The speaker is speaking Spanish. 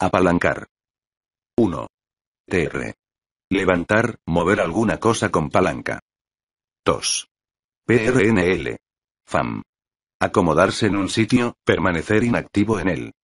Apalancar. 1. Tr. Levantar, mover alguna cosa con palanca. 2. PRNL. Fam. Acomodarse en un sitio, permanecer inactivo en él.